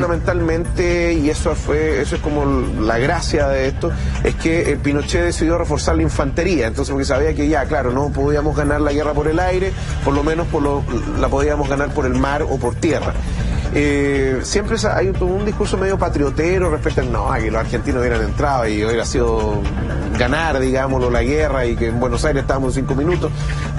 fundamentalmente, y eso es como la gracia de esto, es que Pinochet decidió reforzar la infantería, entonces porque sabía que ya, claro, no podíamos ganar la guerra por el aire, por lo menos la podíamos ganar por el mar o por tierra. Siempre hay un discurso medio patriotero respecto a que los argentinos hubieran entrado y hubiera sido ganar, digámoslo, la guerra y que en Buenos Aires estábamos en 5 minutos.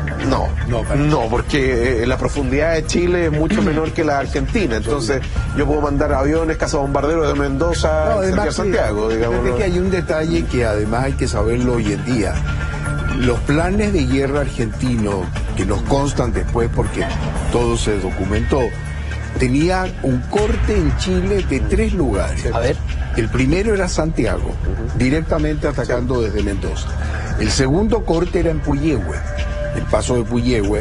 No, porque la profundidad de Chile es mucho menor que la Argentina, entonces yo puedo mandar aviones, cazabombarderos de Mendoza a Santiago, digamos. Fíjate que hay un detalle que además hay que saberlo hoy en día. Los planes de guerra argentinos, que nos constan después porque todo se documentó, tenía un corte en Chile de 3 lugares. A ver. El primero era Santiago, directamente atacando desde Mendoza. El segundo corte era en Puyehue, el paso de Puyehue,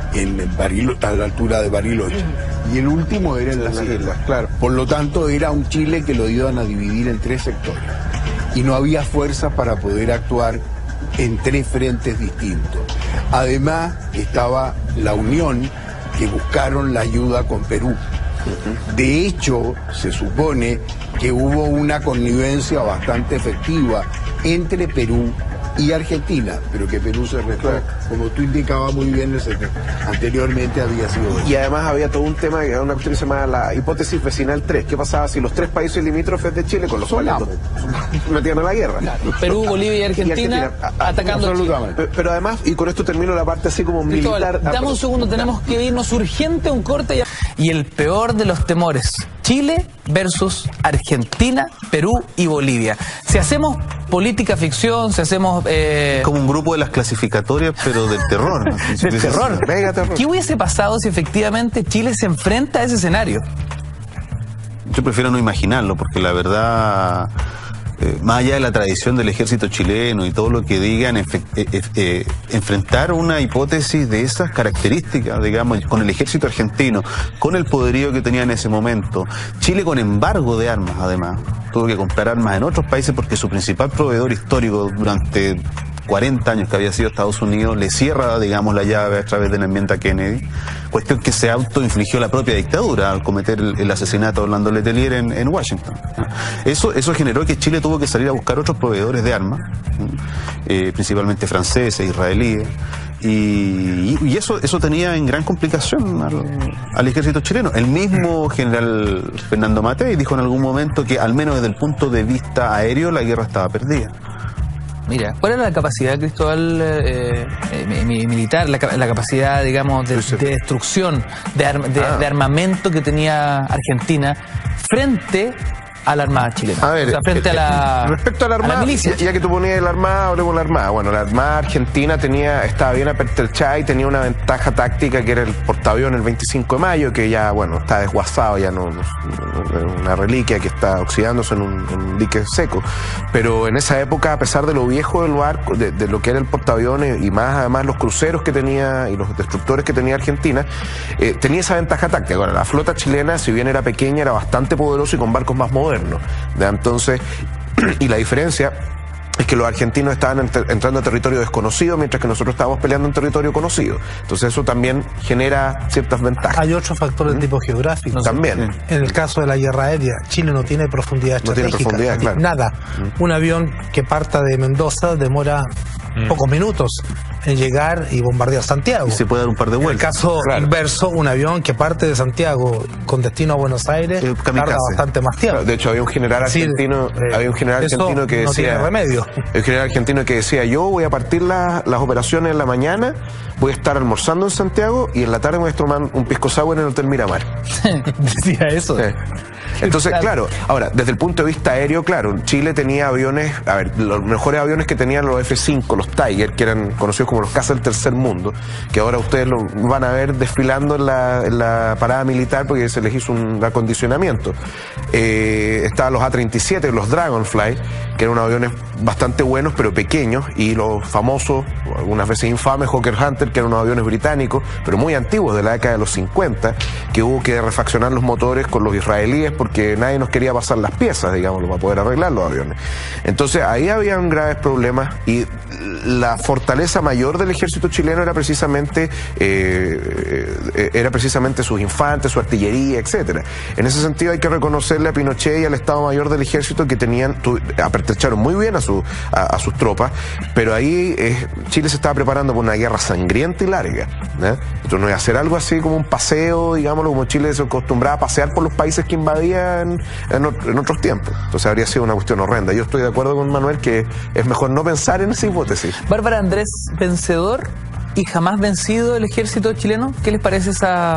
a la altura de Bariloche. Y el último era en las islas, claro. Por lo tanto, era un Chile que lo iban a dividir en 3 sectores. Y no había fuerza para poder actuar en 3 frentes distintos. Además, estaba la unión que buscaron la ayuda con Perú. De hecho, se supone que hubo una connivencia bastante efectiva entre Perú y Argentina, pero que Perú se retó, como tú indicabas muy bien, anteriormente había sido eso. Y además había todo un tema, una cuestión que se llama la hipótesis vecinal 3. ¿Qué pasaba si los 3 países limítrofes de Chile, con los cuales metían a la guerra? Claro. Perú, Bolivia y Argentina atacando a Chile. Pero además, y con esto termino la parte así como militar. Dame un segundo, tenemos que irnos urgente a un corte. Y el peor de los temores, Chile versus Argentina, Perú y Bolivia. Si hacemos política ficción, si hacemos... como un grupo de las clasificatorias, pero del terror, ¿no? Del terror. ¿Qué hubiese pasado si efectivamente Chile se enfrenta a ese escenario? Yo prefiero no imaginarlo, porque la verdad, más allá de la tradición del ejército chileno y todo lo que digan, enfrentar una hipótesis de esas características, digamos, con el ejército argentino, con el poderío que tenía en ese momento, Chile con embargo de armas, además, tuvo que comprar armas en otros países porque su principal proveedor histórico durante 40 años, que había sido Estados Unidos, le cierra, digamos, la llave a través de la enmienda Kennedy, cuestión que se autoinfligió la propia dictadura al cometer el asesinato de Orlando Letelier en Washington. Eso generó que Chile tuvo que salir a buscar otros proveedores de armas, principalmente franceses, israelíes, y eso tenía en gran complicación al ejército chileno. El mismo general Fernando Matei dijo en algún momento que, al menos desde el punto de vista aéreo, la guerra estaba perdida. Mira, ¿cuál era la capacidad, Cristóbal, militar, la capacidad, digamos, de destrucción, de armamento que tenía Argentina frente a la Armada chilena? A ver, o sea, frente respecto a la Armada, milicia. ya que tú ponías la Armada, hablemos de la Armada. Bueno, la Armada argentina estaba bien apertrechada y tenía una ventaja táctica que era el portaaviones el 25 de mayo, que ya, bueno, está desguazado, ya no una reliquia que está oxidándose en un dique seco. Pero en esa época, a pesar de lo viejo del barco, de lo que era el portaaviones y más además los cruceros que tenía y los destructores que tenía Argentina, tenía esa ventaja táctica. Ahora, la flota chilena, si bien era pequeña, era bastante poderosa y con barcos más modernos. Entonces, y la diferencia es que los argentinos estaban entrando a territorio desconocido, mientras que nosotros estábamos peleando en territorio conocido. Entonces eso también genera ciertas ventajas. Hay otro factor de tipo geográfico. También. En el caso de la guerra aérea, Chile no tiene profundidad estratégica. No tiene profundidad, claro. Nada. Un avión que parta de Mendoza demora pocos minutos en llegar y bombardear Santiago. Y se puede dar un par de vueltas. En el caso inverso, un avión que parte de Santiago con destino a Buenos Aires tarda bastante más tiempo. De hecho, había un general argentino, que decía, no tiene remedio. El general argentino que decía: yo voy a partir las operaciones en la mañana, voy a estar almorzando en Santiago y en la tarde voy a tomar un pisco sour en el Hotel Miramar. Decía eso. Sí. Entonces, claro, ahora, desde el punto de vista aéreo, claro, Chile tenía aviones, los mejores aviones que tenían los F-5, los Tiger, que eran conocidos como los cazas del tercer mundo, que ahora ustedes lo van a ver desfilando en la parada militar porque se les hizo un acondicionamiento. Estaban los A-37, los Dragonfly, que eran unos aviones bastante buenos pero pequeños, y los famosos, algunas veces infames, Hawker Hunter, que eran unos aviones británicos, pero muy antiguos, de la década de los 50, que hubo que refaccionar los motores con los israelíes porque porque nadie nos quería pasar las piezas, digamos, para poder arreglar los aviones. Entonces ahí habían graves problemas y la fortaleza mayor del ejército chileno era precisamente sus infantes, su artillería, etcétera. En ese sentido hay que reconocerle a Pinochet y al Estado Mayor del Ejército que apertrecharon muy bien a sus tropas, pero ahí Chile se estaba preparando para una guerra sangrienta y larga, ¿eh? Entonces no iba a hacer algo así como un paseo, digámoslo, como Chile se acostumbraba a pasear por los países que invadían en otros tiempos. Entonces habría sido una cuestión horrenda. Yo estoy de acuerdo con Manuel que es mejor no pensar en esa hipótesis. Bárbara Andrés, vencedor y jamás vencido el ejército chileno. ¿Qué les parece esa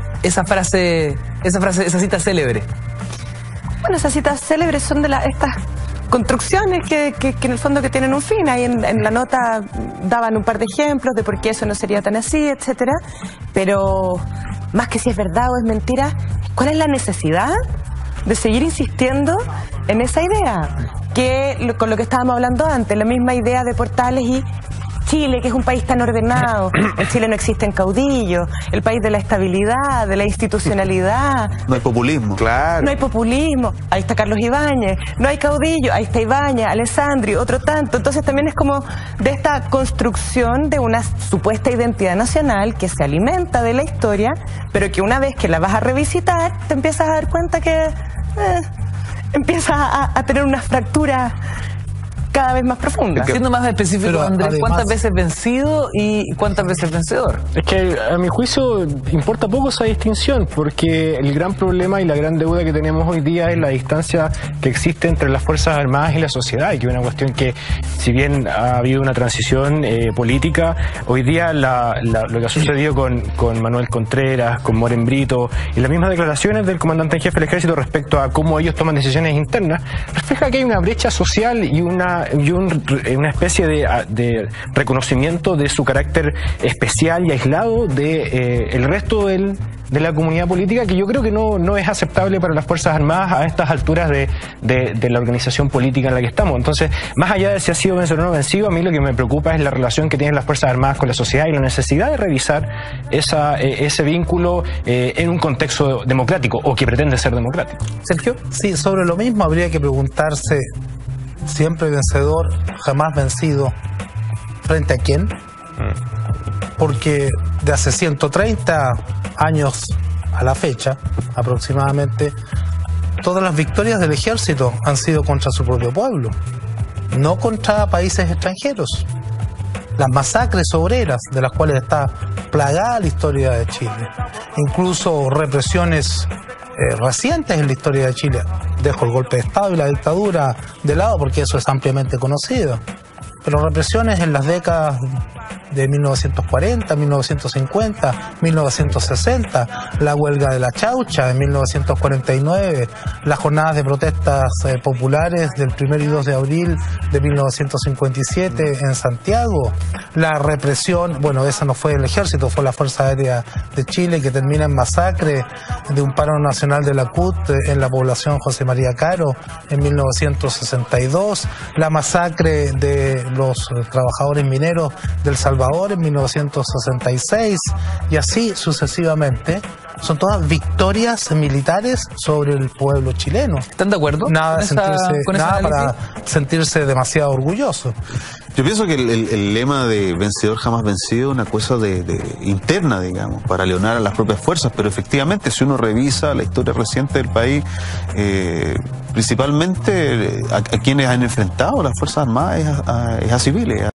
cita célebre? Bueno, esas citas célebres son de estas construcciones que en el fondo que tienen un fin. Ahí en la nota daban un par de ejemplos de por qué eso no sería tan así, etcétera. Pero más que si es verdad o es mentira, ¿cuál es la necesidad de seguir insistiendo en esa idea? Que con lo que estábamos hablando antes, la misma idea de Portales y Chile, que es un país tan ordenado, en Chile no existen caudillos, el país de la estabilidad, de la institucionalidad. No hay populismo. Claro. No hay populismo, ahí está Carlos Ibáñez, no hay caudillo, ahí está Ibáñez, Alessandri, otro tanto. Entonces también es como de esta construcción de una supuesta identidad nacional que se alimenta de la historia, pero que una vez que la vas a revisitar, te empiezas a dar cuenta que empiezas a tener una fractura cada vez más profunda. Siendo más específico, pero, Andrés, además, ¿cuántas veces vencido y cuántas veces vencedor? Es que a mi juicio importa poco esa distinción, porque el gran problema y la gran deuda que tenemos hoy día es la distancia que existe entre las Fuerzas Armadas y la sociedad, y que es una cuestión que, si bien ha habido una transición política, hoy día lo que ha sucedido con Manuel Contreras, con Moren Brito, y las mismas declaraciones del comandante en jefe del ejército respecto a cómo ellos toman decisiones internas, refleja que hay una brecha social y una especie de reconocimiento de su carácter especial y aislado de el resto de la comunidad política, que yo creo que no es aceptable para las Fuerzas Armadas a estas alturas de la organización política en la que estamos. Entonces, más allá de si ha sido vencido o no vencido, a mí lo que me preocupa es la relación que tienen las Fuerzas Armadas con la sociedad y la necesidad de revisar ese vínculo en un contexto democrático, o que pretende ser democrático. Sergio. Sí, sobre lo mismo habría que preguntarse: siempre vencedor, jamás vencido, ¿frente a quién? Porque de hace 130 años a la fecha, aproximadamente, todas las victorias del ejército han sido contra su propio pueblo, no contra países extranjeros. Las masacres obreras, de las cuales está plagada la historia de Chile, incluso represiones recientes en la historia de Chile. Dejo el golpe de Estado y la dictadura de lado porque eso es ampliamente conocido, pero represiones en las décadas de 1940, 1950, 1960, la huelga de la Chaucha en 1949, las jornadas de protestas populares del 1 y 2 de abril de 1957 en Santiago, la represión, bueno, esa no fue el ejército, fue la Fuerza Aérea de Chile, que termina en masacre de un paro nacional de la CUT en la población José María Caro en 1962, la masacre de los trabajadores mineros del Salvador en 1966, y así sucesivamente. Son todas victorias militares sobre el pueblo chileno. ¿Están de acuerdo? Nada para sentirse demasiado orgulloso. Yo pienso que el lema de vencedor jamás vencido es una cosa interna, digamos, para leonar a las propias fuerzas, pero efectivamente, si uno revisa la historia reciente del país, principalmente a quienes han enfrentado las Fuerzas Armadas es a civiles.